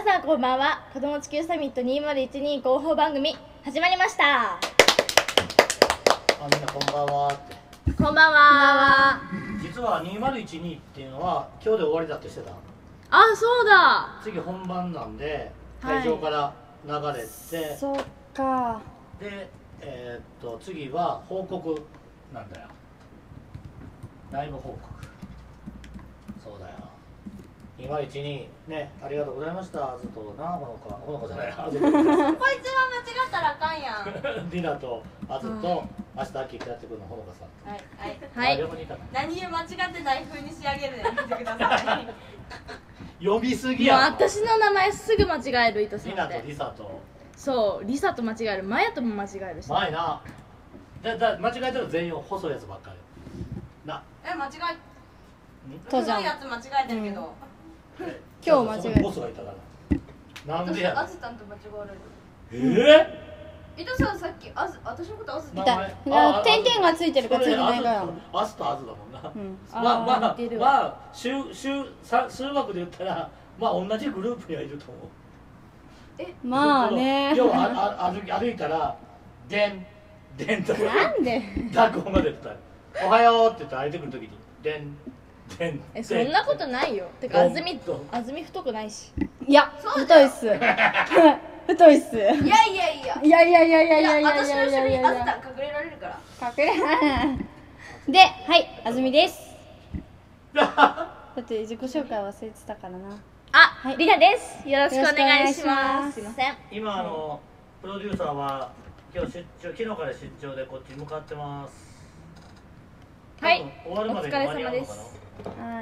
さんこんばんは。子ども地球サミット2012広報番組始まりました。 みんなこんばんはって。 こんばんは。 実は2012っていうのは今日で終わりだってしてた。 あ、そうだ。 次本番なんで会場から流れて、 そっか。 で次は報告なんだよ。ライブ報告。そうだよ。2012ね、ありがとうございました。あずとな、ほのかじゃない、あずとこいつは間違ったらあかんやん。 ディナとあずと、明日秋帰ってくるのほのかさん。 はい。 両方にいたか何を間違ってない風に仕上げるのやめてください。 呼びすぎもうやん。 私の名前すぐ間違える、伊藤さんディナとって。 リサとそう、リサと間違える、マヤとも間違えるし。 前な。間違えたら全員細いやつばっかりな。 間違えとじゃん太いやつ間違えてるけど。 今日間違えたそのボスがいたからなんでやあずたんと間違われる。伊藤さんさっき私のことあずっていた。点々がついてるかついてないかよ。 アスとアズだもんな。 うんまあ数学で言ったらまあ同じグループにはいると思う。 まあね。 要は歩いたらでんとかなんで濁音が出てたらおはようって言って歩いてくるときにでんそんなことないよ。てか安住太くないし。 いや、太いっす。太いっす。 いやいやいや。 いやいやいやいやいやいや私の後ろにあずたや。 ん隠れられるから。 隠れで、はい、あずみです。だって自己紹介忘れてたからな。 あ、リナです。よろしくお願いします。すいません。 今プロデューサーは今日昨日から出張でこっち向かってます。 はい、 終わるまでに間に合うのかな。 はい。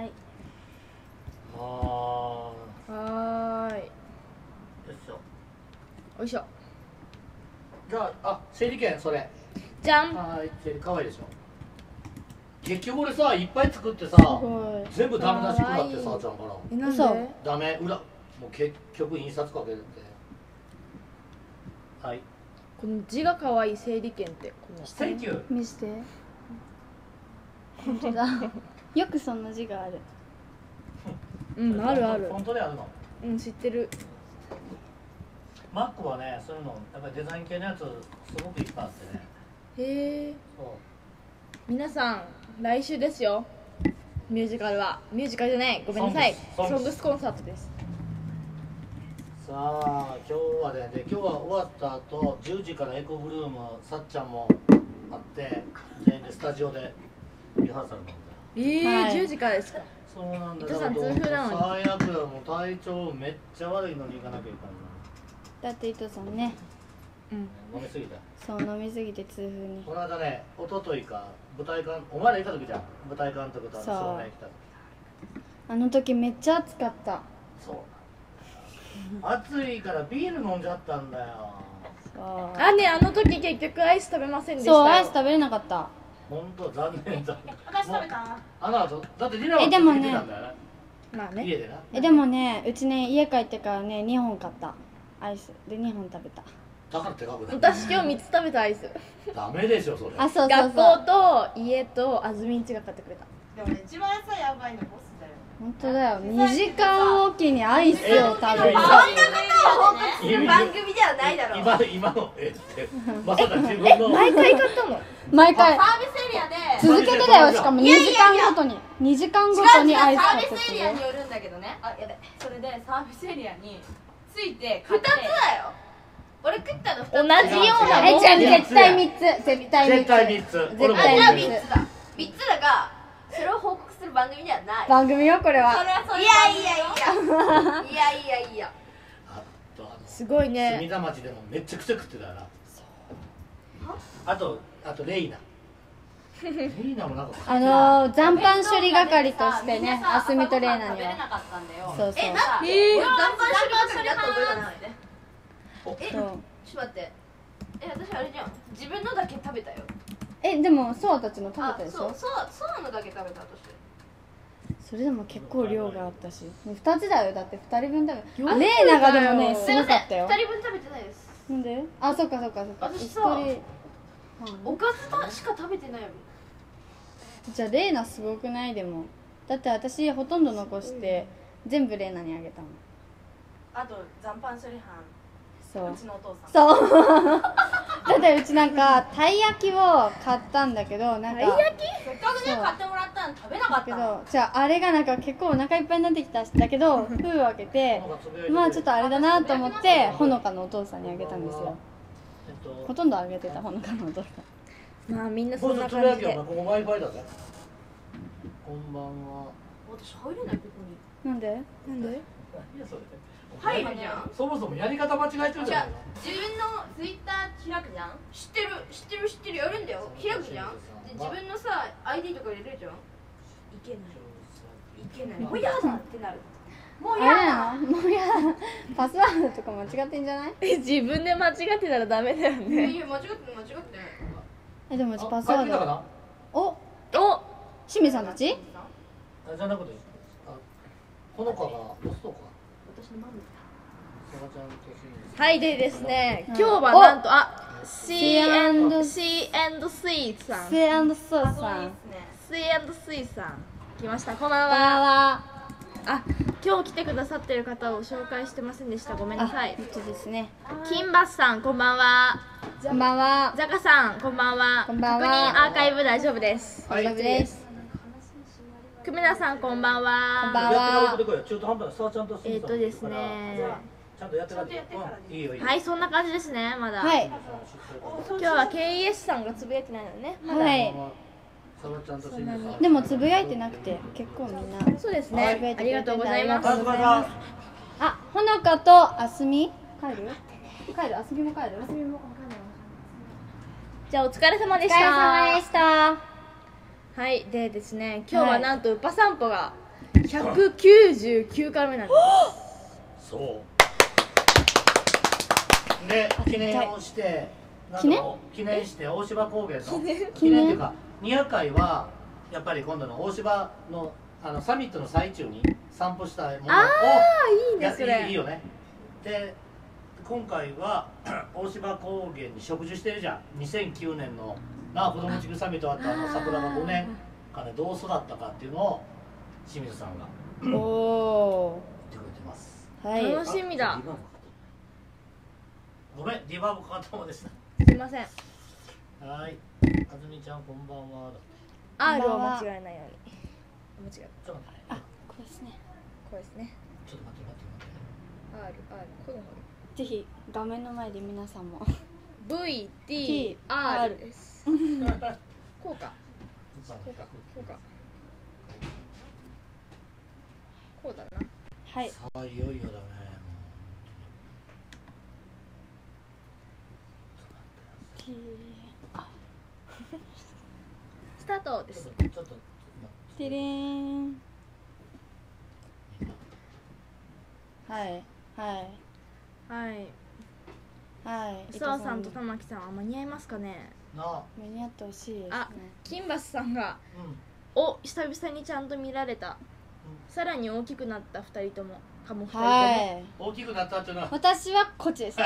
はーい。 よいしょ。 おいしょ。 じゃあ整理券それ。 じゃん。 はい、整理かわいいでしょ。結局俺さいっぱい作ってさごい全部ダメ出しくなってさちゃんからなん嘘で？ ダメ裏もう結局印刷かけるんで。はい。 この字が可愛い整理券ってこの。 センキュー。 見して。本当だ。よくそんな字がある。 うん、あるあるフォ。ントであるの。 うん、知ってる。 マックはねそういうのやっぱりデザイン系のやつすごくいっぱいあってね。 へえ。 そう。 皆さん来週ですよ。ミュージカルじゃない、ごめんなさい。 ソングスソングスコンサートです。 さあ今日はね今日は終わった後10時からエコブルームさっちゃんもあって全員でスタジオでリハーサルなんだよ。 はい 10時からですか。 そうなんだ。 伊藤さん痛風なのに最悪だ。もう体調めっちゃ悪いのに行かなきゃいけない。 だって伊藤さんね、 うん。 飲みすぎた。 そう飲みすぎて痛風に。 この間ね一昨日か舞台監お前らいた時じゃん。舞台監督とそう照明来た時。 あの時めっちゃ暑かった。 そう暑いからビール飲んじゃったんだよ。 そうあ、ね、あの時結局アイス食べませんでしたよ。 そう、アイス食べれなかった。 本当残念。 私食べた。 あの後だってディナーはでもね続けてたんだよね。 まあね。 家でな。 でもね、うちね、家帰ってからね、2本買ったアイスで2本食べた。 だから手がくな私今日3つ食べたアイス。 ダメでしょそれ。 あ、そうそう学そう。 校と家とあずみんちが買ってくれた。 でもね一番さやばいのボスだよ。 本当だよ。2時間おきにアイスを食べる。 えそんなことを報告する番組ではないだろう。 今のってまさか自分の毎回買ったの？ 毎回サービスエリアで続けてだよ。しかも2時間ごとに2時間ごとにアイスサー買ってくるビスエリアによるんだけどね。あ、やべ。それでサービスエリアについて2つだよ。俺食ったの2つ。 同じようなもん。 じゃあ絶対3つ。絶対3つ。 絶対3つ。 絶あ、じゃあ対 3つだ。3つだが、それを報告する番組ではない。 番組よこれは。 それはそういう番組。いや。 あとすごい墨ね。 田町でもめちゃくちゃ食ってたよな。あとレイナ。レイナもなんか残飯処理係としてね、アスミとレイナに食べれなは。 かったんだよ。 そうそう。 え、なんで？ えー俺残飯処理係だった覚えがないね。 そうちょっと待って。私あれじゃん。自分のだけ食べたよ。 でもソワたちも食べあ、 たでしょ。 そうのだけ食べたとして。 それでも結構量があったし、2つだよ。だって2人分食べ。 よくだよレイナがでもね、すすいません。 ごかったよ。 2人分食べてないです。 なんで？あ、そっか。 私さ一人おかずしか食べてないもん。 じゃあレイナすごくない？でもだって私ほとんど残して全部レイナにあげたもん。 あと残飯処理班そううちのお父さんそうだってうちなんかたい焼きを買ったんだけどなんかたい焼きせっかくねそう買ってもらったの食べなかっけたのどじゃああれがなんか結構お腹いっぱいになってきたんだけど封を開けてまあちょっとあれだなと思ってほのかのお父さんにあげたんですよ。ほとんどあげてたほのかのお父さん。 まあみんなそんなもうつぶや感じできはここ Wi-Fi だぜ。こんばんは。 私入れないここになんで？ なんでいやそれ入るじゃんそもそもやり方間違えてるじゃないの。 自分のツイッター開くじゃん知ってるやるんだよ開くじゃんで自分のさ ID とか入れるじゃんいけないもうやだってなるもうあれやなの？もうやだ。パスワードとか間違ってんじゃない？ 自分で間違ってたらダメだよだいね。 や間違ってでもうちパスあワード。 帰ってきたかな。 お、 お清水さんたち？ あじゃなくて、ほのかがロストか。 私のママそばちゃんと清水。 はいでですね、 うん今日はなんとC&C&Sweet さんセアンドソーあそうさん。 いいっすね C&Sweet さん来ましたこんばんこんばんは。 は。 あ今日来てくださってる方を紹介してませんでした。ごめんなさい。 本当ですね。 金バスさんこんばんは。 こんばんは。 ザカさんこんばんは。 こんばんは確認アーカイブ大丈夫です。 大丈夫です。 久米田さんこんばんは。 こんばんはやってから中途半端なさあちゃんと清水さんですねちゃんとやってからでいいよいいよ。 はいそんな感じですねまだ。 はい。 今日は KES さんがつぶやいてないのね。 はい。 さばちゃんと清水さん。 でもつぶやいてなくて結構みんな。 そうですはいね。ありがとうございます。 ありがとうございます。あ、ほのかとあすみ帰る？帰る？あすみも帰る？あすみも。 じゃあお疲れ様でお疲れした。 様でした。 はいでですね今日はなんとウパ散歩が199回目なんでそうで記念をして記念記念して大芝高原の記念って記念いうか200回はやっぱり今度の大芝のサミットの最中に散歩したものをいいねそれいいよね。で今回は大芝高原に植樹してるじゃん。2009年のな子ども地区サミットあった桜が5年間でどう育ったかっていうのを清水さんがおお言ってくれてます。 ー。はい。 楽しみだ。 ごめん、ディバーブかかったままでした。 すいません。 はい、あずみちゃんこんばんは。 R を間違えないように。間違えちょっと待って、 あ、これですね。 これですね。 ちょっと待って待って R このぜひ画面の前で皆さんも。 VTR です。こうかこうかこうかこうだな。 はい。 さあいよいよだね。 スタートです。 ちょっとてれーん。はいはいはい。 はい。 磯さんと玉木さんは間に合いますかね。 なあ、 間に合ってほしいですね。 あ、金バスさんがうん、 お久々にちゃんと見られた。さらに大きくなった2人ともかも2人とも。 はい。 大きくなったっていうのは。 私はこっちですね。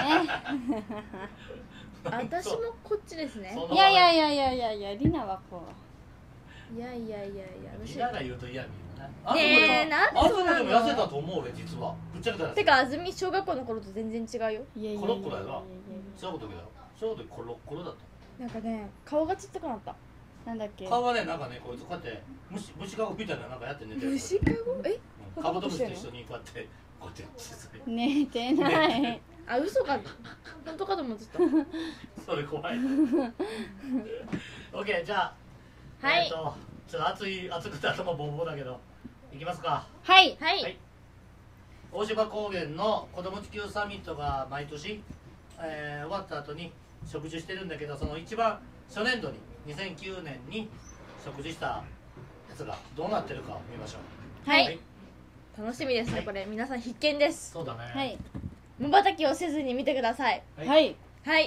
私もこっちですね。 そのいやいやいやいやいやいや、りなはこいやいやいやいや私みんなが言うと嫌みるね。 ねえなんであそこそうなのでも痩せたと思う俺実は。ぶっちゃけたら。 てか安住小学校の頃と全然違うよ。 う。いやいやいやいやコロッコだよな小学校の時だよ。小学校の時コロッコロだった。 なんかね顔がちっちゃくなった。 なんだっけ。 顔はねなんかねこいつこうやって虫かごみたいななんかやって寝てる。 虫かごえうんカブトムシと一緒にこうやってこうやって小さい。 寝てない。 あ嘘か本当かと思ってた。 それ怖い。オッケーじゃあ。 はいちょっと暑くて頭ボーボーだけど行きますか。 はい。 はい、 はい大芝高原の子ども地球サミットが毎年、終わった後に植樹してるんだけどその一番初年度に2009年に植樹したやつがどうなってるかを見ましょう。 はい楽しみですねこれ皆さん必見です。 そうだね。 はい。 無ばたきをせずに見てください。 はいはい。 はい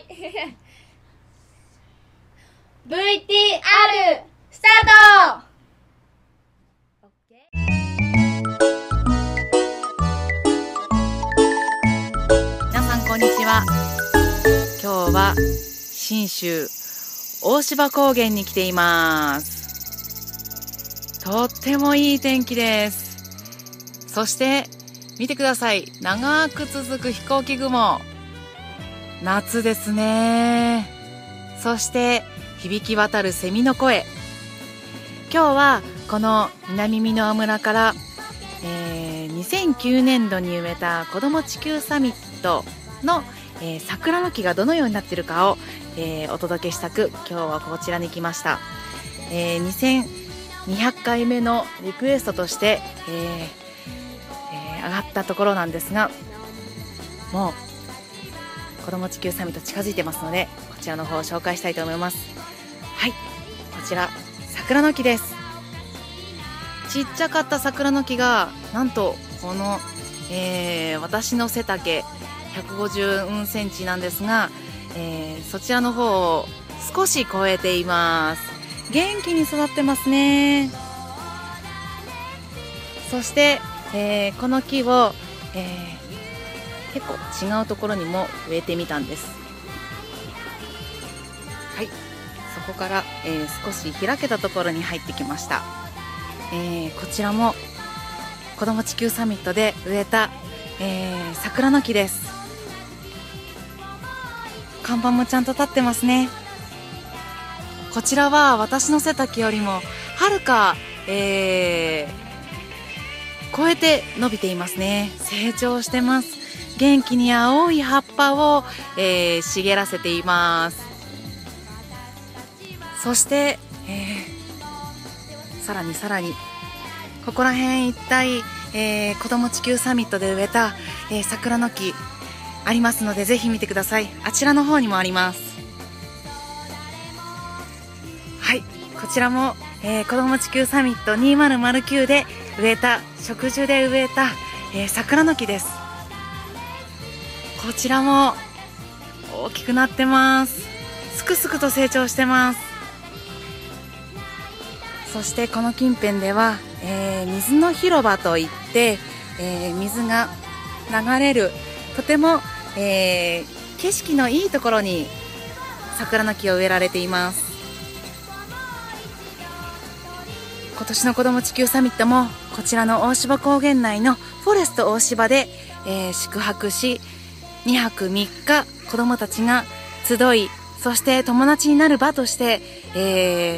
VTR スタート。 皆さんこんにちは。今日は信州大芝高原に来ています。とってもいい天気です。そして見てください。長く続く飛行機雲。夏ですね。そして響き渡るセミの声。今日はこの南箕輪村から、2009年度に植えた子ども地球サミットの、桜の木がどのようになっているかを、お届けしたく、今日はこちらに来ました。2200回目のリクエストとして、上がったところなんですが、もう子ども地球サミット近づいてますので、こちらの方を紹介したいと思います。はい、こちら桜の木です。ちっちゃかった桜の木がなんとこの、私の背丈150センチなんですが、そちらの方を少し超えています。元気に育ってますね。そして、この木を、結構違うところにも植えてみたんです。はい、そこから、少し開けたところに入ってきました。こちらも子ども地球サミットで植えた、桜の木です。看板もちゃんと立ってますね。こちらは私の背丈よりもはるか、超えて伸びていますね。成長してます。元気に青い葉っぱを、茂らせています。そして、さらにここら辺一帯、子ども地球サミットで植えた、桜の木ありますので、ぜひ見てください。あちらの方にもあります。はい、こちらも、子ども地球サミット2009で植えた、植樹で植えた、桜の木です。こちらも大きくなってます。すくすくと成長してます。そしてこの近辺では、水の広場といって、水が流れるとても、景色のいいところに桜の木を植えられています。今年の子ども地球サミットもこちらの大芝高原内のフォレスト大芝で、宿泊し、2泊3日子どもたちが集い、そして友達になる場として、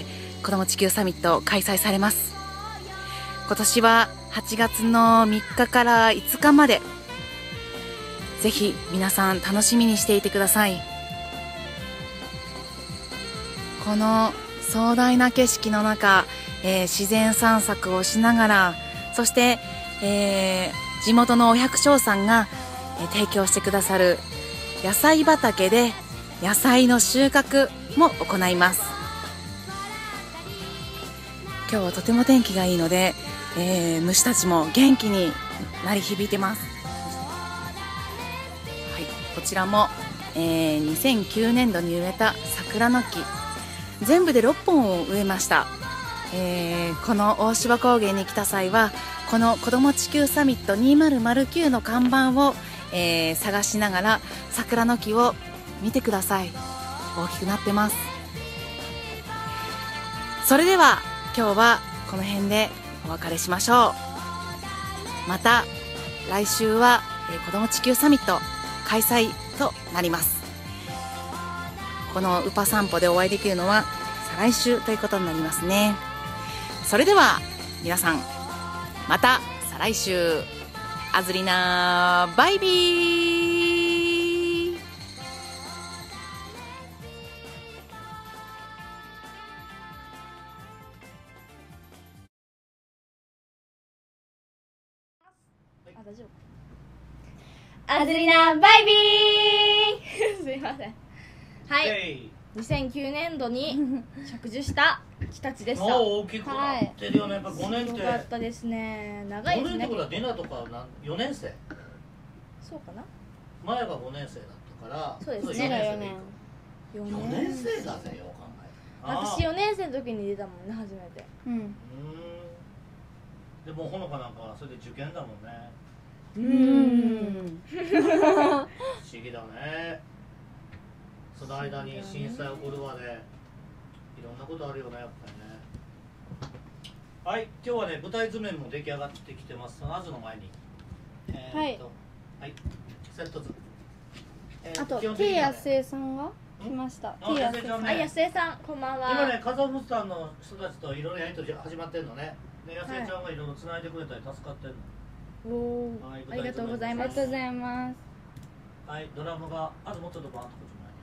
子ども地球サミット開催されます。今年は8月の3日から5日まで、ぜひ皆さん楽しみにしていてください。この壮大な景色の中、自然散策をしながら、そして、地元のお百姓さんが、提供してくださる野菜畑で野菜の収穫も行います。今日はとても天気がいいので、虫たちも元気に鳴り響いてます。はい、こちらも、2009年度に植えた桜の木、全部で6本を植えました。この大芝高原に来た際は、この子ども地球サミット2009の看板を、探しながら桜の木を見てください。大きくなってます。それでは今日はこの辺でお別れしましょう。また来週は、子ども地球サミット開催となります。このウパ散歩でお会いできるのは再来週ということになりますね。それでは皆さん、また再来週。アズリナバイビー。 あ、大丈夫。 アズリナバイビー。 すいません。はい、2009年度に植樹した木たちでした。 大きくなってるよね。やっぱ5年ってすごかったですね。長いですね。 5年ってことはディナとか4年生。 そうかな。 前が5年生だったから。 そうですね。 4年生だぜ、よう考えたら。 私4年生の時に出たもんね、初めて。 でもほのかなんかはそれで受験だもんね。不思議だね。その間に震災起こるまでいろんなことあるよね、やっぱりね。はい、今日はね、舞台図面も出来上がってきてます。まずの前に、 はいはいセット図。 あと基本的 T にはねやすえさんが来ました。 T やすえさん。 あ、安江さんこんばんは。 今ねカザフスタンの人たちといろいろやりとり始まってるのね。で安江ちゃんがいろいろ繋いでくれたり助かってるの。 おーはいありがとうございますありがとうございます。 はいドラムがあともうちょっとバーッとこっち前に。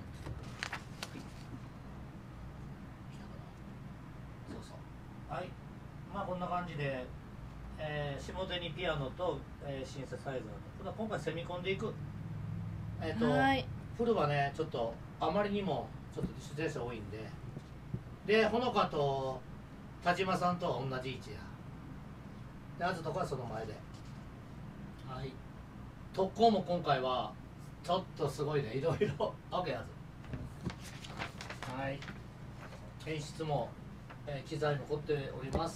そうそう。はい。まあこんな感じで、下手にピアノと、シンセサイザーと。今回セミコンでいく。 はいフルはねちょっとあまりにもちょっと出演者多いんで。でほのかと田島さんとは同じ位置や。であずとかはその前で。はい。特攻も今回はちょっとすごいねいろいろ。OK やず。はい。演出も、機材も凝っております。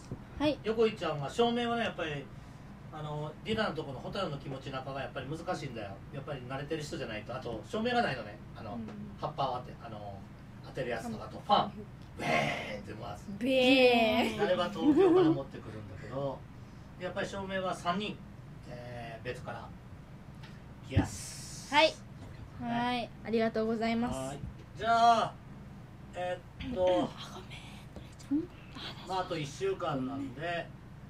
はい。 横井ちゃんは照明はねやっぱりディナーのところのホタルの気持ち中がやっぱり難しいんだよ。やっぱり慣れてる人じゃないと。あと照明がないのね。葉っぱを当てるやつとかとファンベーンって回す。 ベーあれは東京から持ってくるんだけどやっぱり照明は3人、別から来やす。 はいはい。 ありがとうございます。 はいじゃあまああと1週間なんで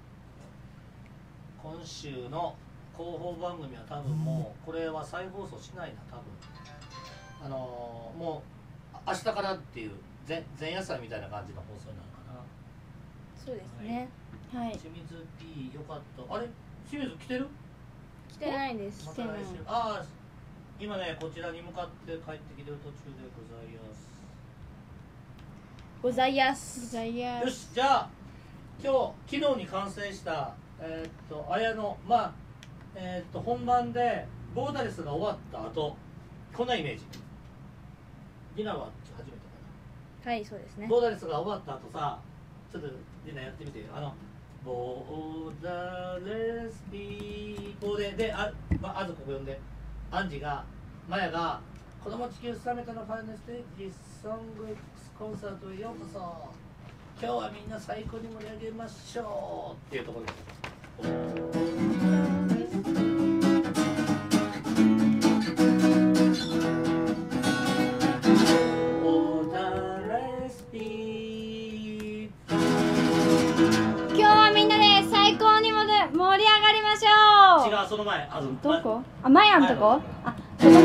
今週の広報番組は多分もうこれは再放送しないな多分もう明日からっていう前夜祭みたいな感じの放送になるかな。 そうですね。 はい。 清水 P よかった。あれ清水来てる？ 来てないです。 また来週。ああ今ねこちらに向かって帰ってきてる途中でございます。 ございます。 よよしじゃあ昨日に完成した綾野本番でボーダレスが終わった後こんなイメージ。ディナーは初めてかはい、そうですね。 な。ボーダレスが終わった後さちょっとディナーやってみてよ。ボーダレスピーポーであずここ呼んでアンジがマヤが子供地球サミットのファイナルステージソング X コンサートへようこそ。今日はみんな最高に盛り上げましょうっていうところです。 今日はみんなで最高に盛り上がりましょう。 違うその前どこ？あ、マヤんとこ？あ、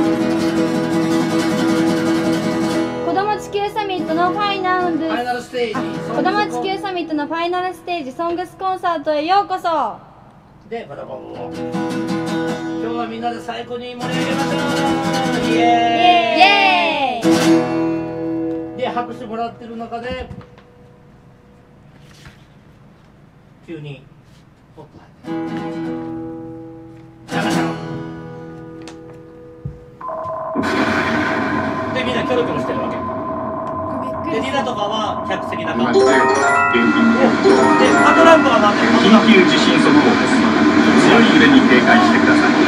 子供地球サミットのファイナルステージ子供地球サミットのファイナルステージソングスコンサートへようこそ。 でバラバラ今日はみんなで最高に盛り上げましょう。イエーイで拍手もらってる中で急にポッと入ってでみんなキョロキョロしてるわけでディナとかは客席中でパトランプが待ってる。 緊急地震速報です。強い揺れに警戒してください。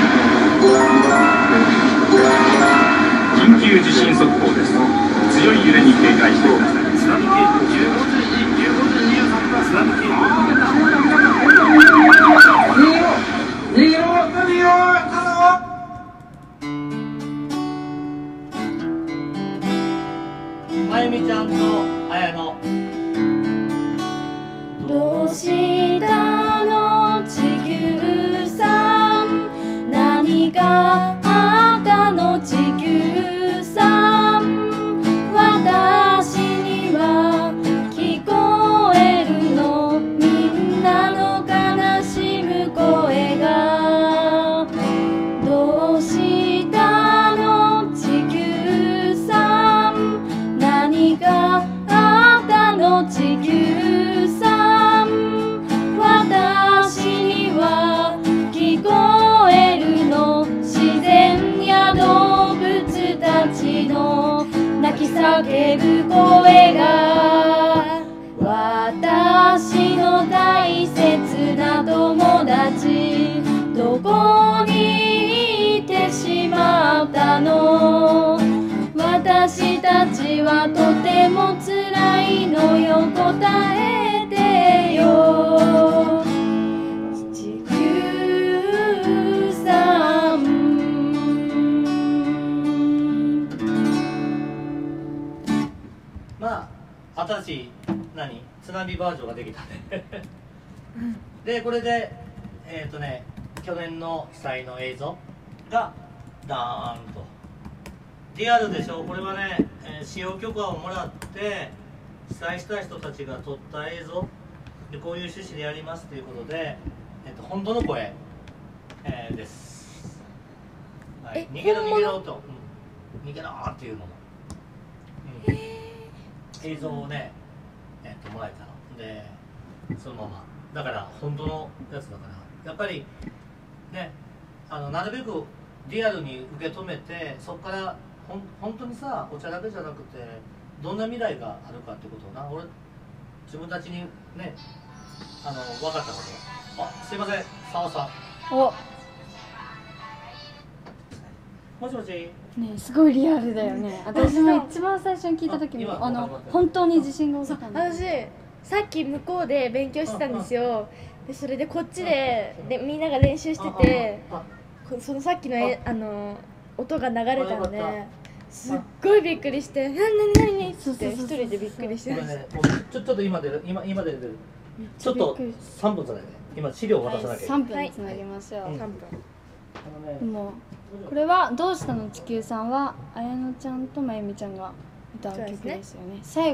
緊急地震速報です。強い揺れに警戒してください。津波警報15時23分津波警報まゆみちゃんと綾野どうしたの地球さん、何があったの地球さん、私には聞こえるのみんなの悲しむ声が。どうしたの地球さん、何があったの地球さん、私には聞こえるの自然や動物たちの泣き叫ぶ声が。私の大切な友達どこにいてしまったの。私たちはとても辛いのよ答えてよ。地球し津波バージョンができたねでこれで去年の被災の映像がダーンとリアルでしょ。これはね、使用許可をもらって被災した人たちが撮った映像で、こういう趣旨でやりますということで、本当の声、です、はい、逃げろ逃げろと、逃げろっていうのも、映像をね、もらえたので、そのままだから本当のやつだから、やっぱりね、なるべくリアルに受け止めて、そこから本当にさ、お茶だけじゃなくてどんな未来があるかってことをな、俺自分たちにね、分かったこと。あ、すいません、澤さん。 お、 もしもし。 ね、すごいリアルだよね。私も一番最初に聞いた時に本当に地震が起きたんだ。 私さっき向こうで勉強してたんですよ。でそれでこっちでみんなが練習してて、そのさっきの音が流れたのですっごいびっくりして「何?」って一人でびっくりしてました。 ちょっと今出る、今出る。ちょっと3分じゃないね。今資料を渡さなきゃいけない。 3分につなぎましょう。 3分。 もうこれは「どうしたの地球さん」は綾乃ちゃんとまゆみちゃんが歌う曲ですよね。最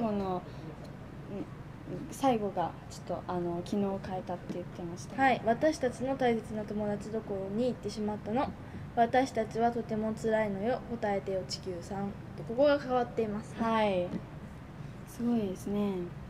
後がちょっと昨日変えたって言ってました。 はい、私たちの大切な友達どころに行ってしまったの。私たちはとても辛いのよ、答えてよ地球さん。ここが変わっています、ね。 はい。すごいですね。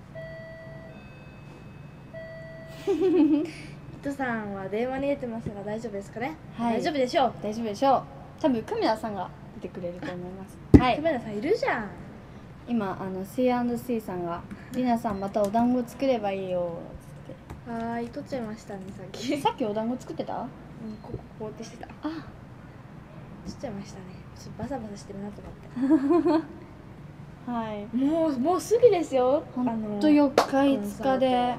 糸さんは電話に出てますが大丈夫ですかね。 はい、 大丈夫でしょう。 大丈夫でしょう。多分久米田さんが出てくれると思います。はい。 久米田さんいるじゃん。 今C&C さんが「りなさんまたお団子作ればいいよ」 って。はい、取っちゃいましたねさっき。 さっきお団子作ってた？ こうってしてた。 あ、 取っちゃいましたね。ちょっとバサバサしてるなと思って。 はい。 もうすぐですよ。 ほんと4日5日で、はい、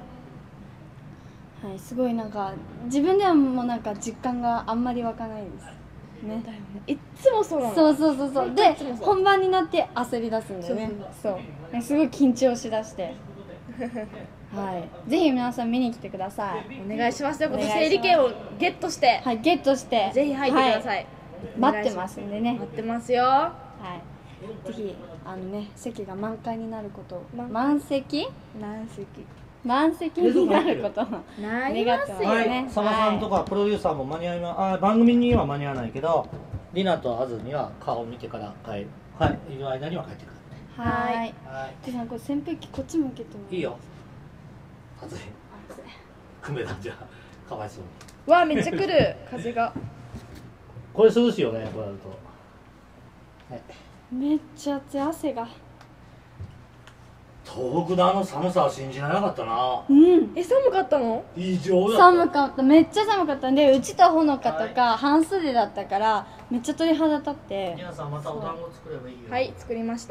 すごいなんか自分ではもうなんか実感があんまり湧かないですね。 いっつもそうなの。 そうで本番になって焦り出すんだよね。そうすごい緊張しだしてはい、ぜひ皆さん見に来てください。 お願いしますよ。今年整理券をゲットして、 はい、ゲットしてぜひ入ってください。 待ってますんでね。 待ってますよ。 はい、ぜひ席が満開になることを、満席になることを願ってますね。 佐野さんとかプロデューサーも間に合いま、番組には間に合わないけど、りなとあずには顔を見てから帰る。はい、いる間には帰ってくる。 はい。でさ、これ扇風機こっち向けてもいいよ。暑い。久米田じゃかわいそうに。わあ、めっちゃ来る風が。 これ涼しいよね、これやると。 はい。めっちゃ暑い、汗が。 東北の寒さは信じられなかったな。 うん。 寒かったの？ 異常だった。 寒かった、めっちゃ寒かったんで、うちとほのかとか半袖だったからめっちゃ鳥肌立って。 皆さんまたお団子作ればいいよ。 はい、作りました。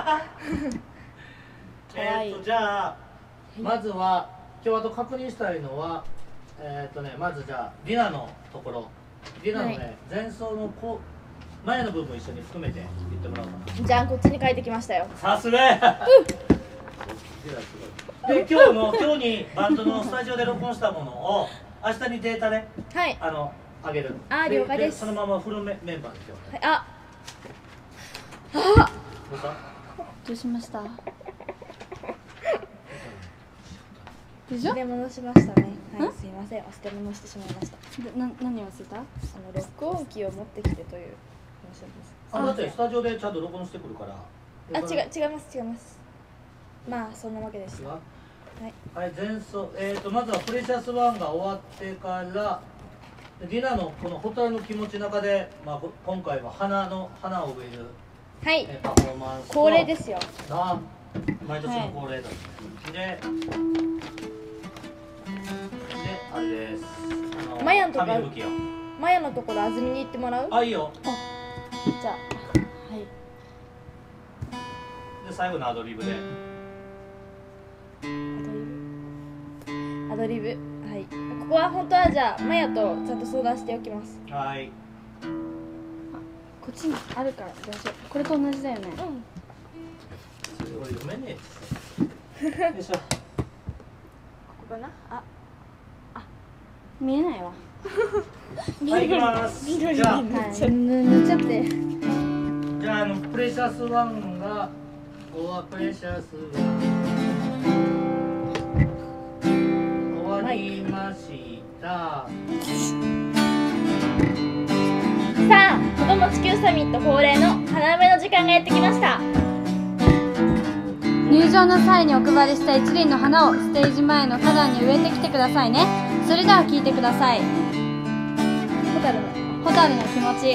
じゃあまずは今日あと確認したいのはまずじゃあリナのところ、リナのね前奏の前の部分一緒に含めて言ってもらおうかな。 じゃあこっちに書いてきましたよ。 さすが。で今日にバンドのスタジオで録音したものを明日にデータであげる。 了解です。 そのままフルメンバーで今日。 あ。 どうしました？でしょ？ 忘れ物しましたね。はい、すいません。忘れ物してしまいました。 何忘れた？ 録音機を持ってきてという話です。 だってスタジオでちゃんと録音してくるから。 違います。まあそんなわけです。 はい、前奏まずはプレシャスワンが終わってからリナのこのホタルの気持ちの中で、今回は花を植える、 はい、 パフォーマンス恒例ですよ。 毎年の恒例だ、であれです。 マヤのところ安住に行ってもらう？ あ、いいよ。 じゃあはい。 で最後のアドリブで。 アドリブ、はい。ここは本当はじゃあマヤとちゃんと相談しておきます。 はい。 こっちにあるから大丈夫。これと同じだよね。 それ俺読めねえって。 よいしょ。 ここかな。あ、 見えないわ。 はい、行きます。 緑じゃあ、 に塗っちゃって。 じゃあ、プレシャスワンが、ここはプレシャスワン。終わりました。 さあ、子ども地球サミット恒例の花嫁の時間がやってきました。 入場の際にお配りした一輪の花をステージ前の花壇に植えてきてくださいね。それでは聴いてください。ホタルの気持ち。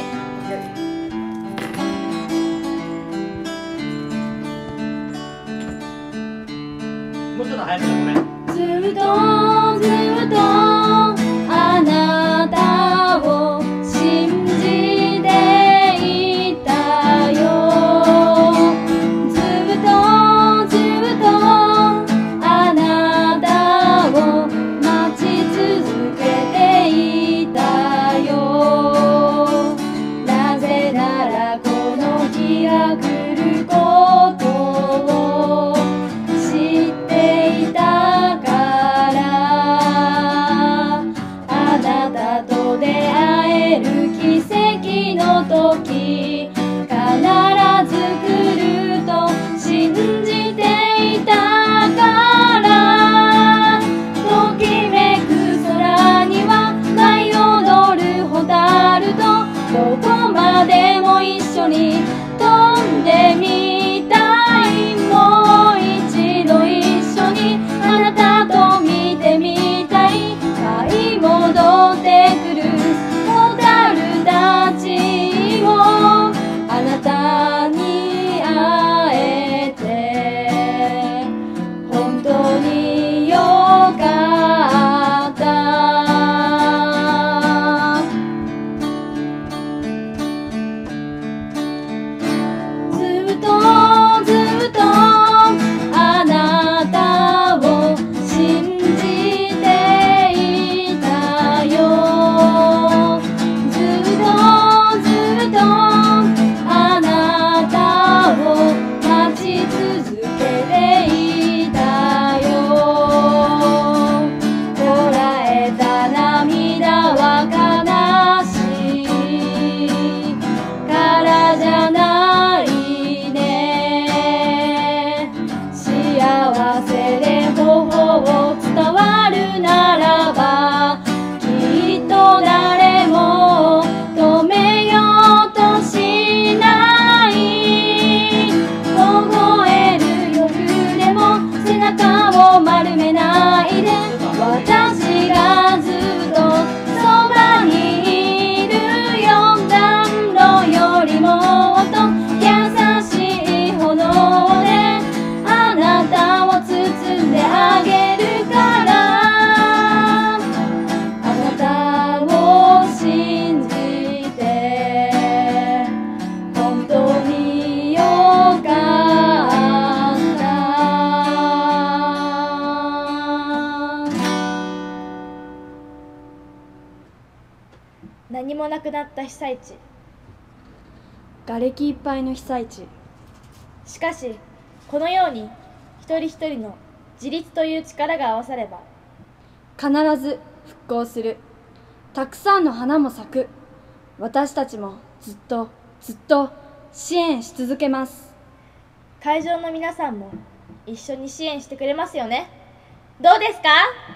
もうちょっと早くだ、ごめん。 ずっとずっとあなたを信じていたよ。ずっとずっとあなたを待ち続けていたよ。なぜならこの日が来ることを知っていたからあなたと出会える奇跡の時必ず来ると信じていたからときめく空には舞い踊るホタルとどこまでも一緒に飛んでみたい。もう一度一緒にあなたと見てみたい。舞い戻ってくるホタルたちをあなたに会えて本当によかった。ずっとずっとあなたを信じていたよ。ずっとずっとあなたを待ち続けていたよ。こらえた涙は悲しいからじゃないね。幸せで頬を伝わるならばきっと誰も止めようとしない。凍える夜でも背中を丸めないで私がずっとそばにいるよ。暖炉よりもっと優しい炎であなたを包んであげるからあなたを信じて本当によかった。 何もなくなった被災地。 瓦礫いっぱいの被災地。 しかしこのように一人一人の自立という力が合わされば必ず復興する。たくさんの花も咲く。私たちもずっとずっと支援し続けます。 会場の皆さんも一緒に支援してくれますよね。どうですか？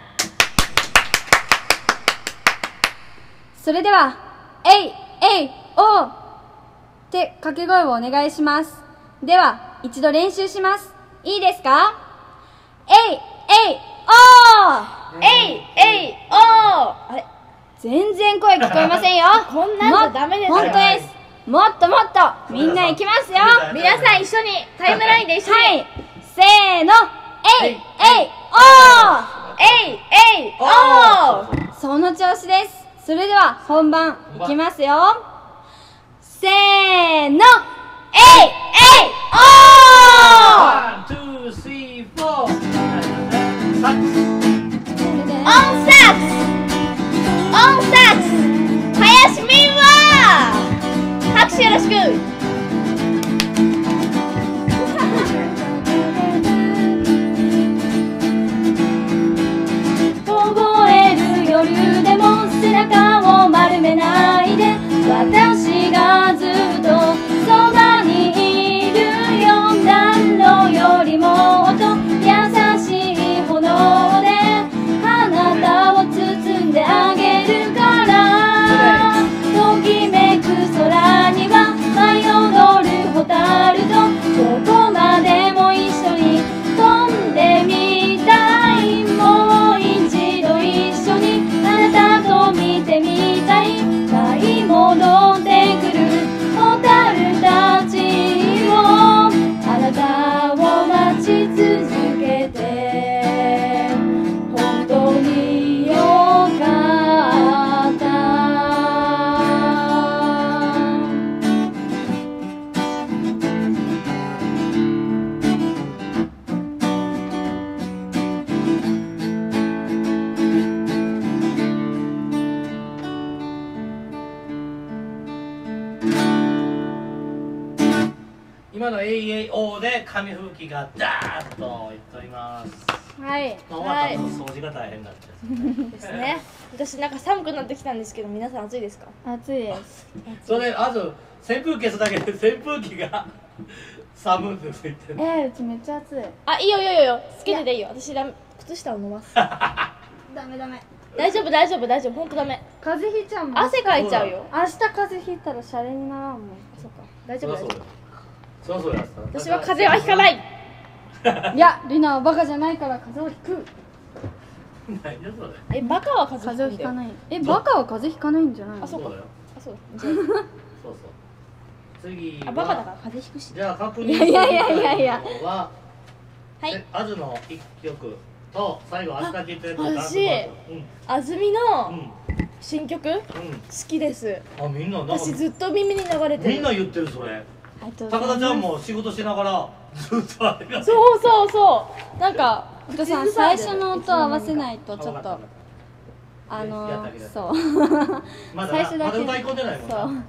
それではえいえいおーって掛け声をお願いします。では一度練習します。いいですか？えいえいおーえいえいおー。あれ、 全然声聞こえませんよ。 こんなんじゃダメですよ。 本当です。もっともっとみんな行きますよ。 皆さん一緒にタイムラインで一緒に、 はい、せーの、えいえいえいえいおー。 その調子です。それでは本番いきますよ。せーの、えいえいおー。 1、2、3、4。 オンサックスオンサックス林美和拍手よろしく。 今の AAO で紙吹雪がダーッといっております。 はい。 まあ、終わった後の掃除が大変だったですね。私なんか寒くなってきたんですけど、皆さん暑いですか？ 暑いです。 それであと扇風機消すだけで扇風機が寒いって言ってる。 うちめっちゃ暑い。 あ、いいよいいよいいよ。つけてでいいよ。私靴下を飲ます。 ダメダメ。 大丈夫大丈夫大丈夫。本当ダメ。 風邪ひいちゃうもん。 汗かいちゃうよ。 明日風邪ひいたらシャレにならんもん。 そっか。大丈夫大丈夫。 そうやった。 私は風邪はひかない。 いや、リナはバカじゃないから風邪をひく。 何それ。 バカは風風邪をひ邪ひかなかないい。バカは風邪ひかないんじゃないの？ あ、そうか。 だよ。 あ、そうだ。 そう次はバカだから風邪ひくし。 じゃあ確認いやいやははいアズの一曲と最後明日聞いてる私安住の新曲好きです。 あ、みんな私ずっと耳に流れてる。 みんな言ってるそれ。高田ちゃんも仕事しながらずっとあれが。 そうなんかお父さん最初の音合わせないとちょっとそうまだ最初だけ歌い込んでないもんな。 そう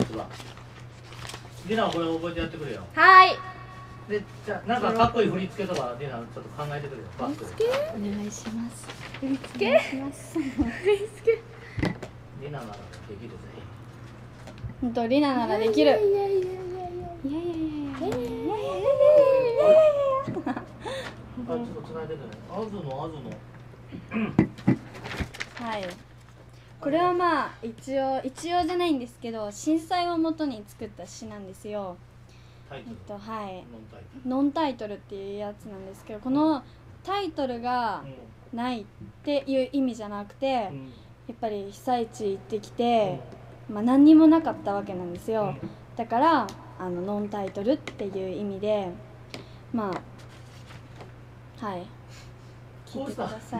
リナはこれ覚えてやってくれよ。 はい。 で、じゃあなんかかっこいい振り付けとかリナちょっと考えてくれよ。 振り付け？ お願いします。 振り付け？ お願いします。 振り付け？ リナならできるぜ。 ほんとリナならできる。いやいやいやいやいやあ、ちょっと繋いでくれ。アズの。 はい。これはまあ一応じゃないんですけど、震災をもとに作った詩なんですよ。はい。ノンタイトルっていうやつなんですけど、このタイトルがないっていう意味じゃなくて、やっぱり被災地行ってきて、まあ何にもなかったわけなんですよ。だからノンタイトルっていう意味で、まあはい聞いてください。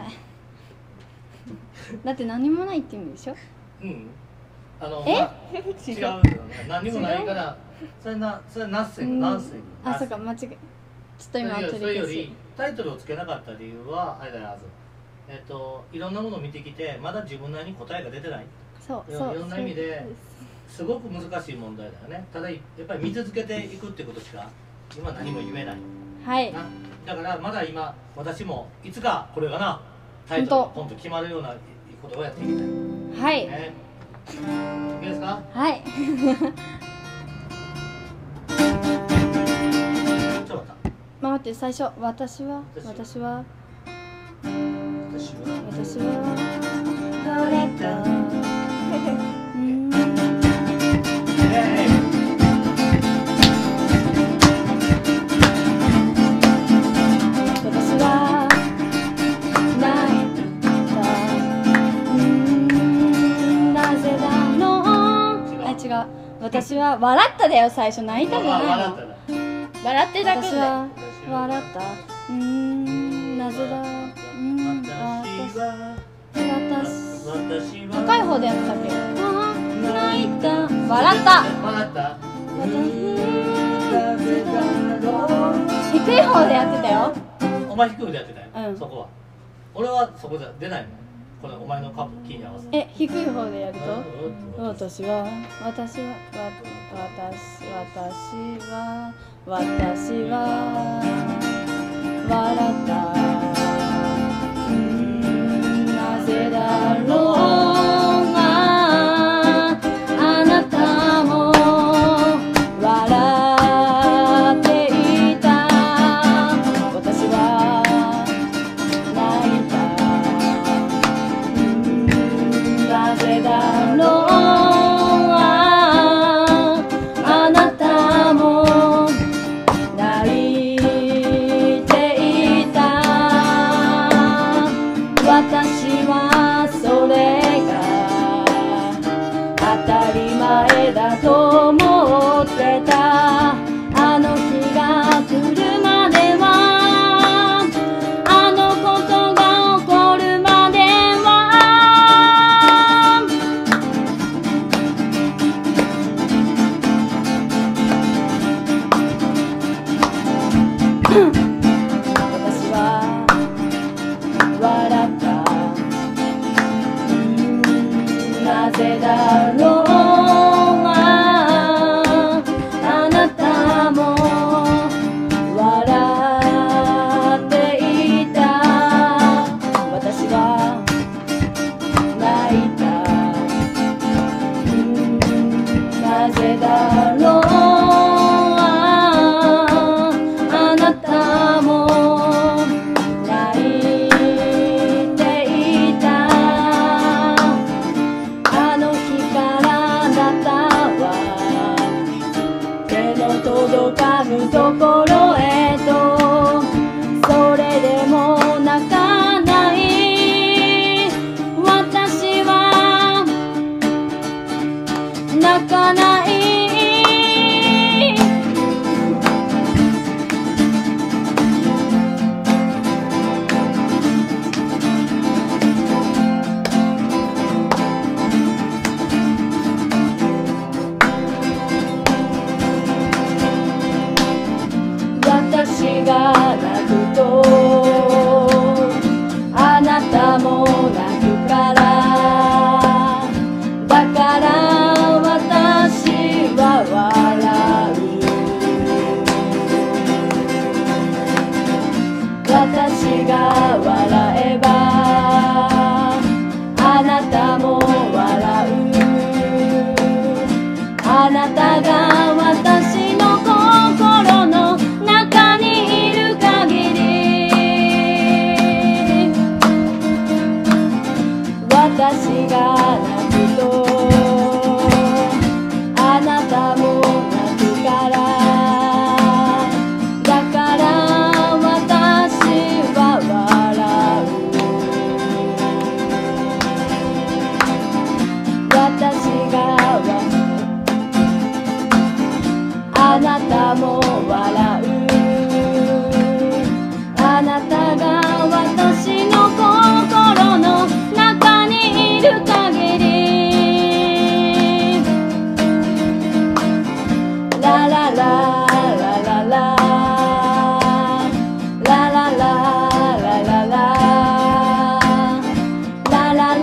だって何もないって意味でしょ？ うん。 違う違うんだよね。何もないから、それナッセング。 あ、そうか、間違え。ちょっと今それよりタイトルをつけなかった理由はあれだよ、いろんなものを見てきてまだ自分なりに答えが出てない。 そういろんな意味ですごく難しい問題だよね。ただやっぱり見続けていくってことしか今何も言えない。 はい。 だからまだ今私もいつかこれがなタイトルポンと決まるようなことをやっていきたい。 はい。 いいですか？ はい。待って最初私はどれか私は笑っただよ。最初泣いたじゃないの。 笑って泣くんだよ。 私は笑った。なぜだ。私高い方でやったっけ？泣いた。笑った。低い方でやってたよ。 お前低い方でやってたよ。 うん。 そこは。俺はそこじゃ出ないもん。これお前のカップキーに合わせて。 低い方でやると私は笑った。なぜだろうな。あなたも笑っていた。私は泣いた。なぜだろう。あなたも泣いていた。私はそれが当たり前だと思ってた。あの日が来るまでは、あのことが起こるまでは、私は笑った。なぜだろうな。 ぜだろう、あなたも泣いていた。あの日からあなたは手の届かぬところへと、それでも泣かない私は泣かない。私が泣くとあなたも泣くから、だから私は笑う。私が笑えばあなたも笑う。あなたが私の心の中にいる限り、私が泣くとあなたも泣くから、だから私は笑う。私があなたも笑う。あなたが私の心の中にいる限り、ラララララララララララララララ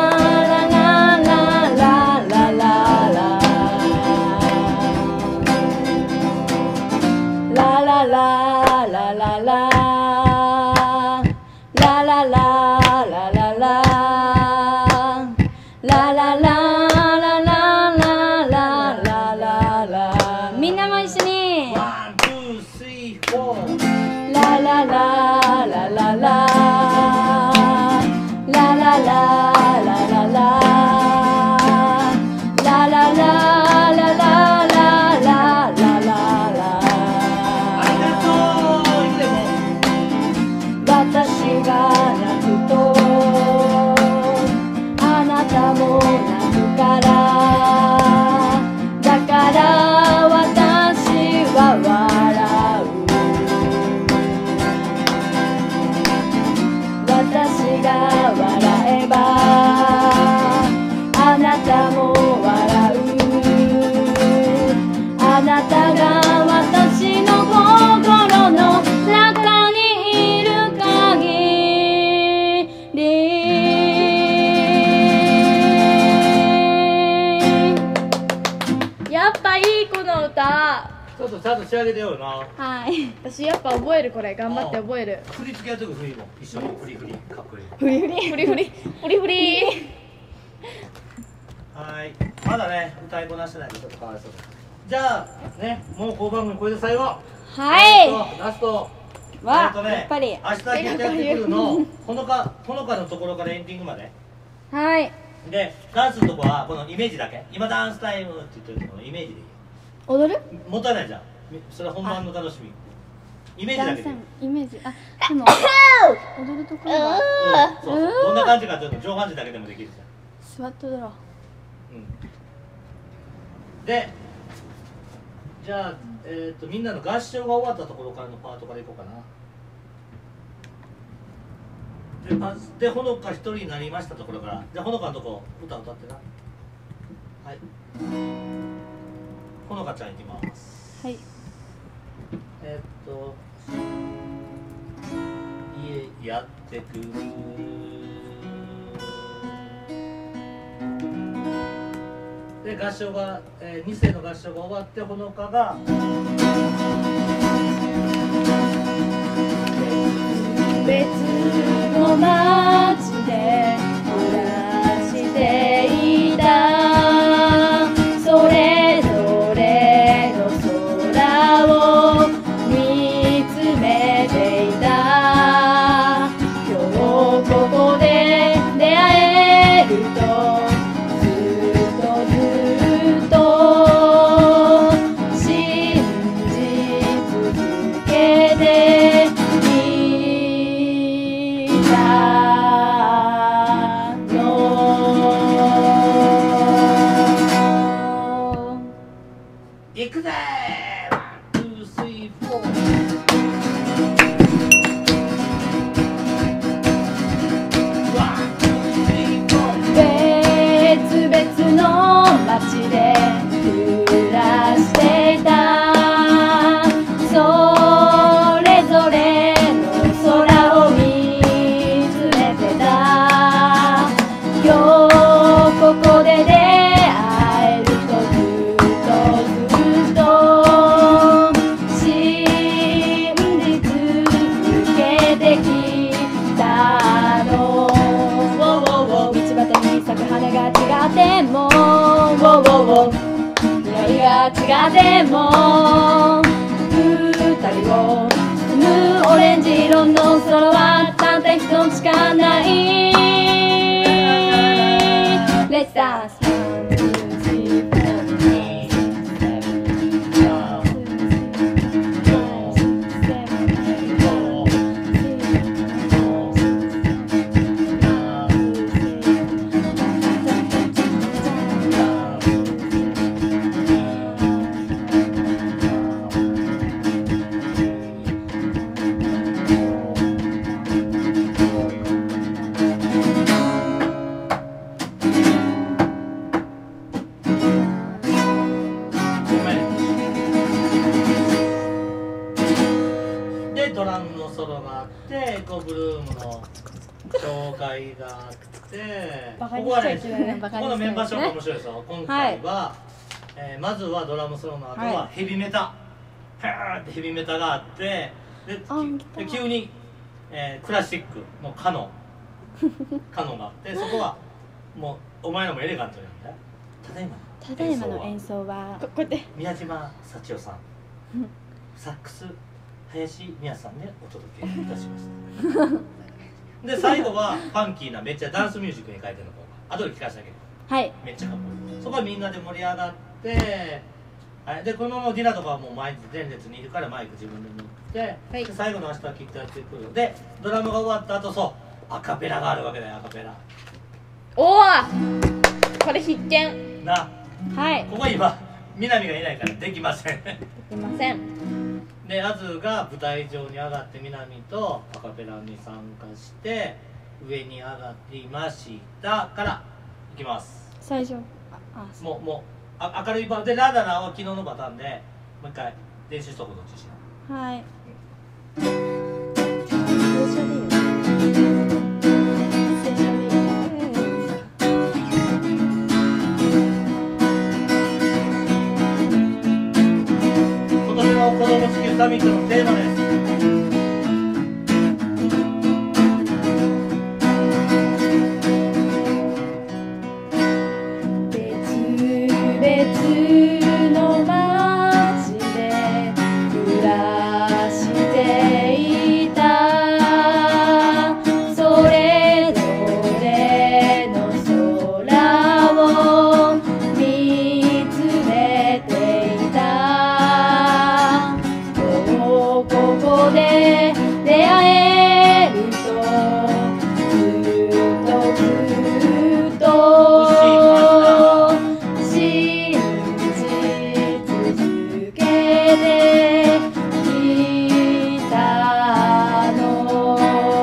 みんなも一緒に 1、2、3、4。 ラララララララララララララララララありがとう。いつでも。 私が泣くとあなたも泣くから、だから私は笑う。私が笑えばあなたも笑う。あなたが私の心の中にいる限り。 やっぱいいこの歌。 ちょっとちゃんと仕上げてよな。 はい。 私やっぱ覚える、これ頑張って覚える。 振り付けやっとく、振りも一緒に振り振りかっこいい。 フリフリフリフリフリフリ。 はい、まだね歌いこなしてないんでちょっとかわいそうです。じゃあね、もうこの番組これで最後。 はい。 ラスト。 わ、 ね、 やっぱり。 明日やってくるのほのかのところからエンディングまで。 はい。 でダンスのとこはこのイメージだけ。今ダンスタイムって言ってるとこのイメージでいい。 踊る？ もったいないじゃん。それは本番の楽しみ。イメージだけでいい。 イメージ。あ、でも踊るところが。 そうそう、どんな感じかというと上半身だけでもできるじゃん。 座って踊ろう。 で、じゃあ、みんなの合唱が終わったところからのパートからいこうかな。で、ほのか一人になりましたところから、じゃあほのかのとこ歌歌ってな。はい。ほのかちゃんいきます。 はい。 家やってくる。で合唱が、2世の合唱が終わってほのかが別の街で暮らしていたそれぞいくぜー。1、2、3、4。 別々の街で暮らしていたそれぞれの空を見つめてた今日ここで出会えるとずっと信じ続けてきたの道端に咲く花が違っても匂いが違っても二人を包むオレンジ色の空はたった一つしかない Let's dance でドラムのソロがあってエコブルームの紹介があってバカにここはねしちゃいけないねバカにしちゃいけないねこのメンバー紹介面白いですよ。今回は、まずはドラムソロの後はヘビメタ、へーってヘビメタがあってで急に、クラシックのカノンがあってそこはもうお前らもエレガントなんだよ。ただいまの演奏はこうやって宮島幸代さんサックス林宮さんでお届けいたしましたで最後はファンキーなめっちゃダンスミュージックに変えてるの後で聞かせてあげる。 はいめっちゃかっこいい。そこはみんなで盛り上がって、はい、でこのままディナとかはもう前列にいるからマイク自分で持って、 はい、 で最後の明日はきっとやってくるでドラムが終わった後そうアカペラがあるわけだよ。アカペラおおこれ必見な。 はいここ今南がいないからできませんできません。 でアズが舞台上に上がって南とアカペラに参加して上に上がっていましたからいきます。 最初もう明るいパターンでラダナは昨日のパターンでもう一回練習しとこう。どっちしなはい今年の子ども地球サミットのテーマです。 別の街で暮らしていたそれぞれの空を見つめていたもうここで出会えるとずっと信じ続けてきたの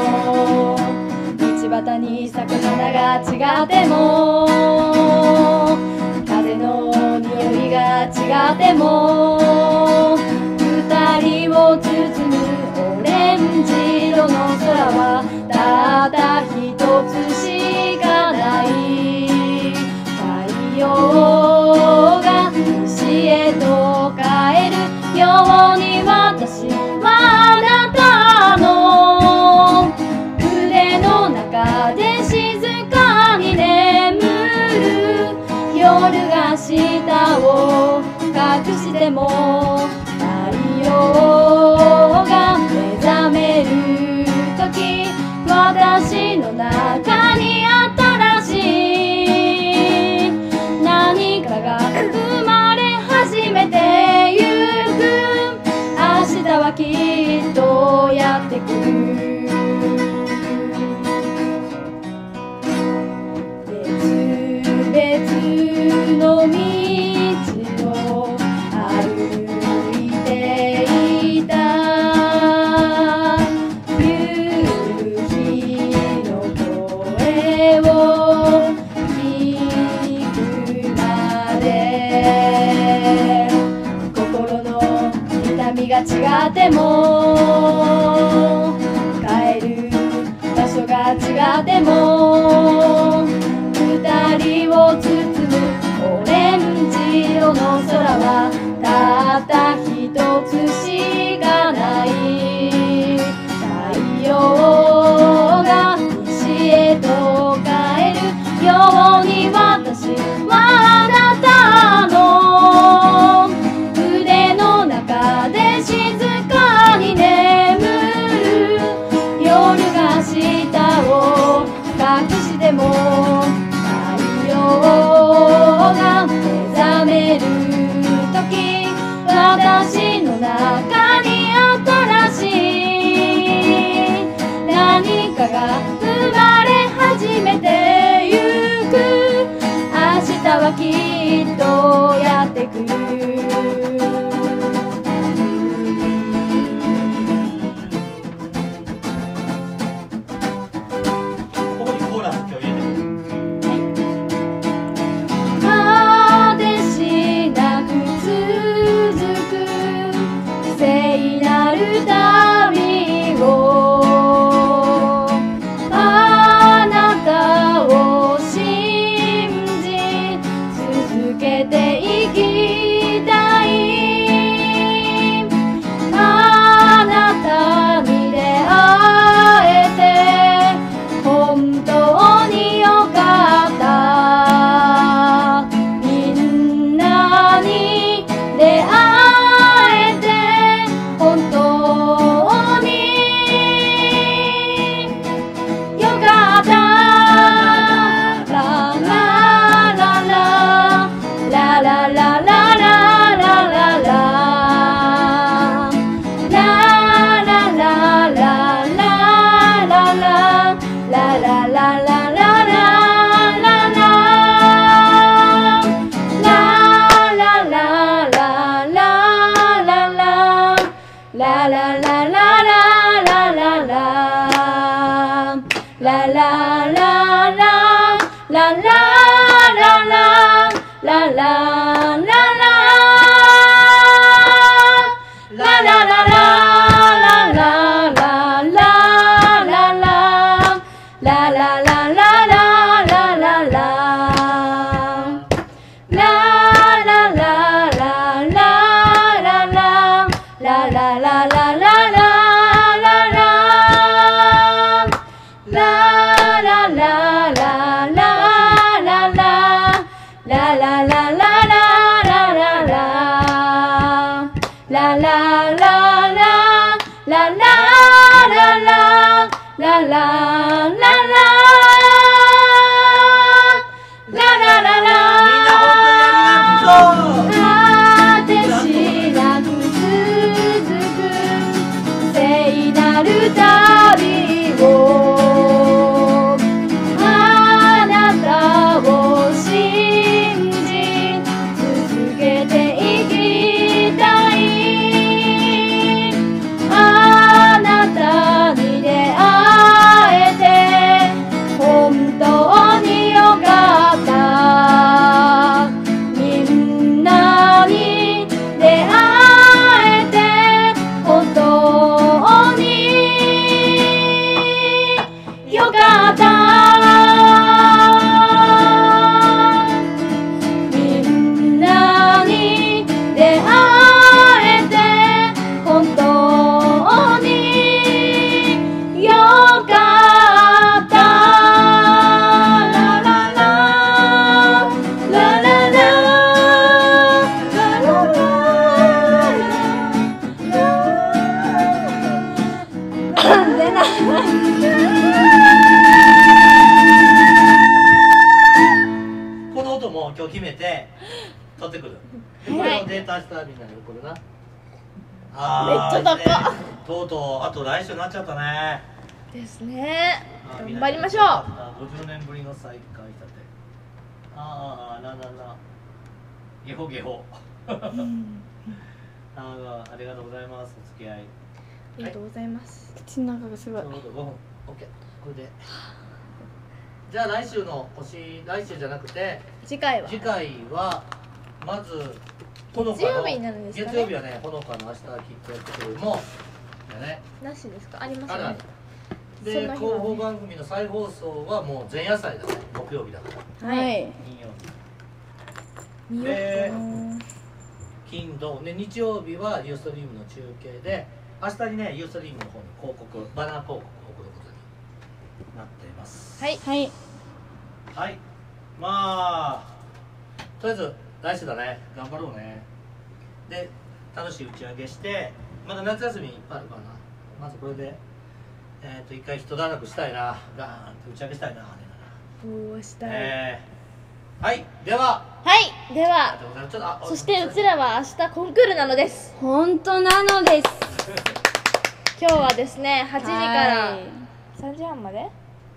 道端に咲く花が違っても風の匂いが違っても二人を包むオレンジ色の空はたった一つしかない太陽が西へと帰るように私はあなたの腕の中で静かに眠る夜が下を隠しても太陽が目覚める時私の中に新しい何かが生まれ始めてゆく明日はきっとやってくる別々の道を歩っても帰る場所が違っても二人を包むオレンジ色の空はたった一つしかない太陽が西へと帰るように私はあなたの腕の中で静かに眠る夜が下を隠しても太陽が目覚める時私の中に新しい何かが生まれ始めてゆく明日はきっとやってくるここにコーラス今日入れてくる。 果てしなく続く聖なる旅をあなたを信じ続けていきたいあなたに出会えて本当によかったみんなに出会えて本当によかったララララララララララララララ果てしなく続く聖なる旅をあなたを信じ続けていきたいあなたに出会えて本当によかったみんなに出会えて本当によかったみんなに出会えて本当によかったラララララこの音も今日決めて取ってくる。これをデータしたらみんなに送るな。あーめっちゃ高っいいねとうとうあと来週になっちゃったね。 ですね。 あ頑張りましょう。 50年ぶりの再会だって。ああなななゲホゲホありがとうございます。お付き合いありがとうございます。 口の中がすごいちょうど5分 OK これでじゃあ来週じゃなくて次回は次回はまずほのか月曜の日になるんですかね。 月曜日はね、ほのかの明日きっとやってくるもだね。 なしですか。ありますよねあるある。。で、 その日はね広報番組の再放送はもう前夜祭だね。木曜日だから。 はい金曜日。 見ようでかな。 金土で日曜日はユーストリームの中継で、明日にねユーストリームの方に広告バナー広告を送ることになっています。 はい。 はいはい。まあとりあえず来週だね。頑張ろうね。で楽しい打ち上げして、まだ夏休みいっぱいあるからな。まずこれで一回一段落したいな。ガーンって打ち上げしたいな。 おおしたい。 はい。では。 はい。では、 ちょっとそしてうちらは明日コンクールなのです。 本当なのです今日はですね、8時からはい 3時半まで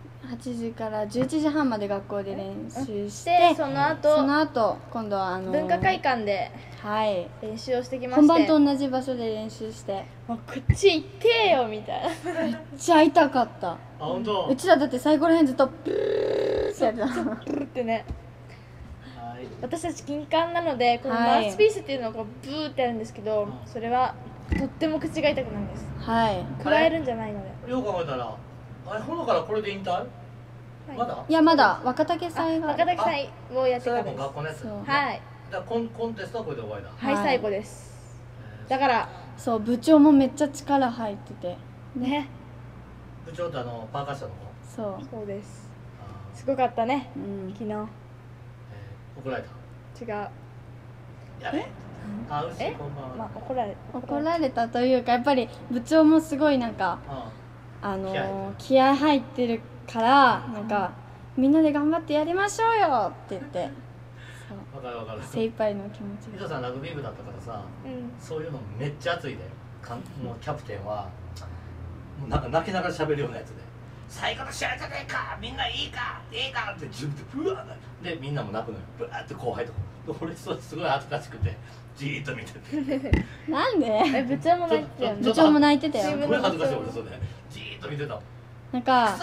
8時から11時半まで学校で練習しで、 てその後今度は文化会館ではい練習をしてきまして、 本番と同じ場所で練習してもうこっち行ってよみたいな。 めっちゃ痛かったあ、本当。 うちらだって最後らへんずっとプーってやってたブルってね。 はい。 私たち金管なのでこのマはいウスピースっていうのをこうブーってやるんですけど、それはとっても口が痛くなるんです。 はい加えるんじゃないので。 よう考えたら、あれ、ほのからこれで引退。 はいまだ。 いやまだ若竹さんが若竹さんをやってそれはもうからです。 学校のやつ。 そうはいだからコンテストはこれで終わりだ。 はい、 はい最後です。だからそう部長もめっちゃ力入っててね、 部長ってパーカッションの子。 そうそうです。 あすごかったね。 うん昨日怒られた。 違う。 やれ。あ、うしえこんばんは。 まあ怒られ怒られたというかやっぱり部長もすごいなんか気合入ってるからなんかみんなで頑張ってやりましょうよって言ってわかるわかる。 精一杯の気持ち伊藤さんラグビー部だったからさ、 うん。 そういうのめっちゃ熱いで。もうキャプテンはもうなんか泣きながら喋るようなやつで。最後の試合じゃねえか、みんないいかって自分でうわでみんなも泣くのよ。ブワーって後輩とか。俺それすごい恥ずかしくてじーっと見てて。 なんで部長も泣いてたよね。 部長も泣いてたよ自分すごい恥ずかしい俺それ。じーっと見てたもん。 なんか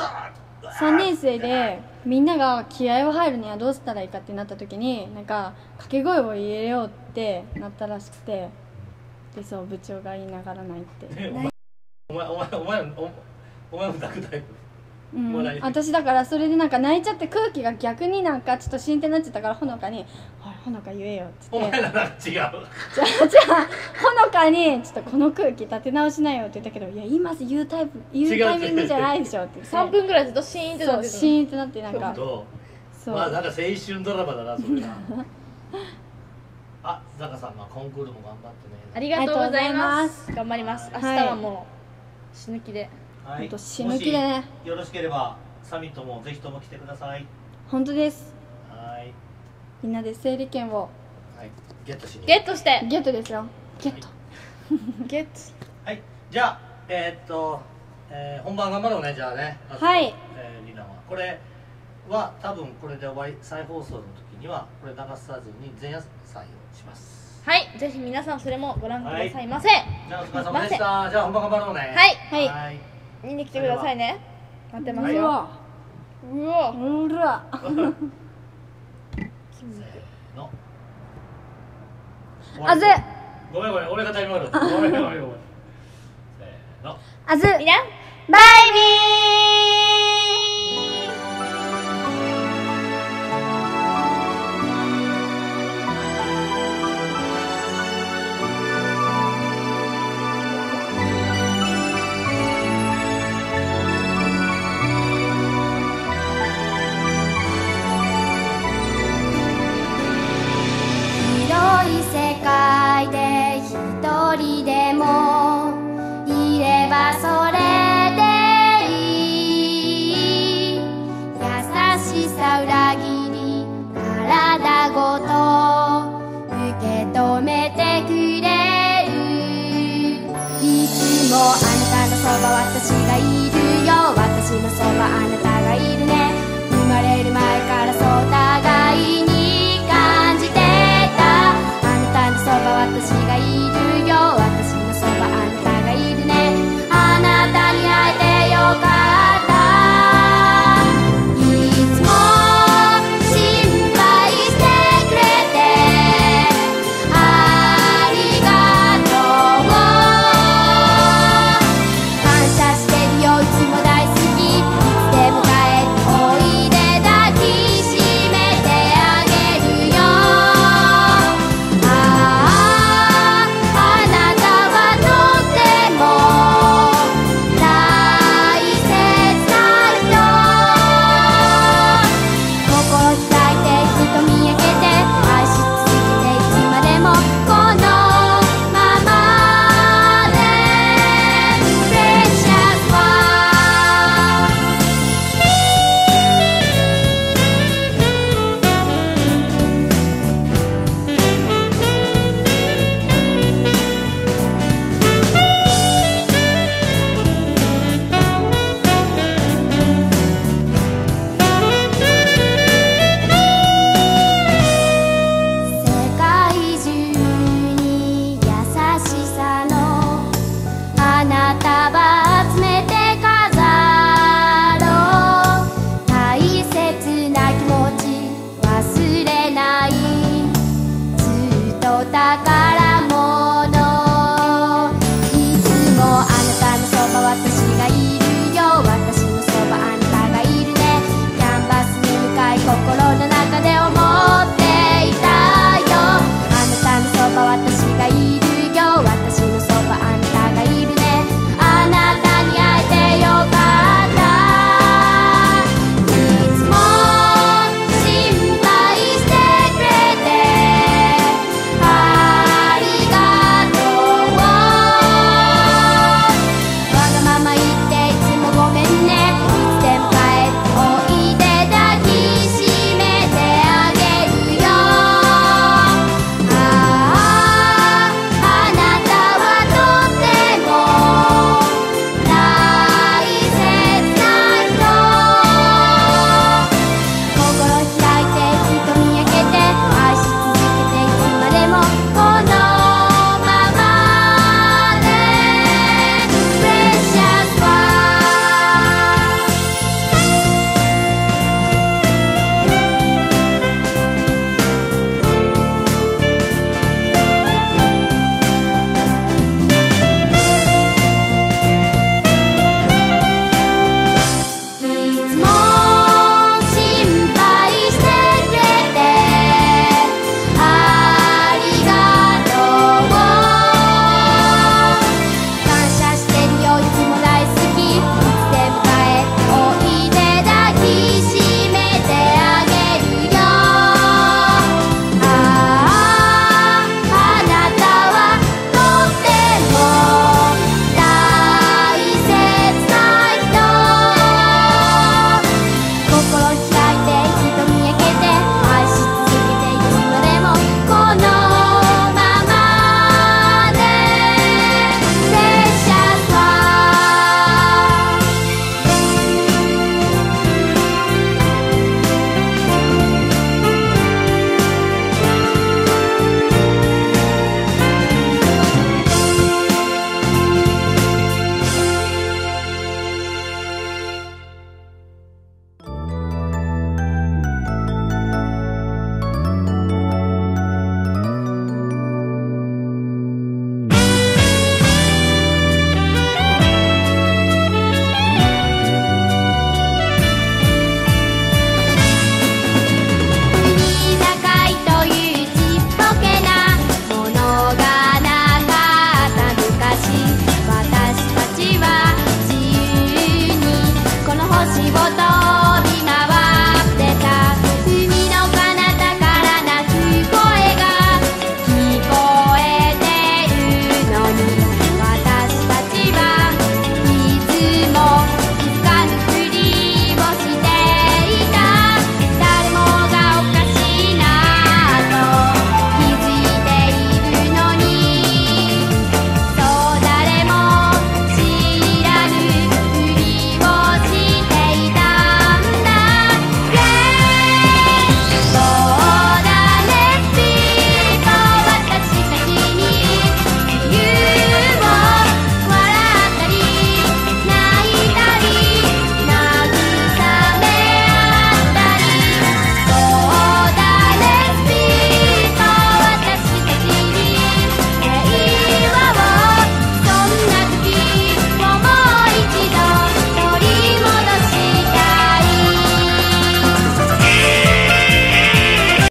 3年生でみんなが気合を入るにはどうしたらいいかってなった時になんか掛け声を入れようってなったらしくてでそう部長が言いながら泣いて、 お前も泣くタイプ。 うんもう泣いて私だからそれでなんか泣いちゃって空気が逆になんかちょっとシーンってなっちゃったからほのかに「ほらほのか言えよ」っつってお前らなんか違う。 じゃあほのかに「ちょっとこの空気立て直しなよ」って言ったけど「いや言います言うタイミングじゃないでしょ」って言って 3分ぐらいずっとシーンってなそうってたシーンってなってなんかとそう、 まあなんか青春ドラマだなそれが。あ、ザカさんコンクールも頑張ってね。 ありがとうございます。頑張ります。明日はいはもう死ぬ気で。 はいほんと死ぬ気でね。 もしよろしければサミットもぜひとも来てください。 本当ですはい。 みんなで整理券をはい。ゲットしに。 ゲットして。 ゲットですよゲットゲット。 はい。じゃあ本番頑張ろうねじゃあね。 はいリナはこれは多分これで終わり再放送の時にはこれ流さずに前夜祭をします。 はい、ぜひ皆さんそれもご覧くださいませ。 じゃあお疲れ様でした。じゃあ本番頑張ろうね。 はいはい見に来てくださいね。待ってますよ。 うわうわ。 うらせーの。 あずごめん俺がタイムアウト。ごめんせーの。 あずみんなバイビ広い世界で一人でもいればそれでいい優しさ裏切り体ごと受け止めてくれるいつもあなたのそば私がい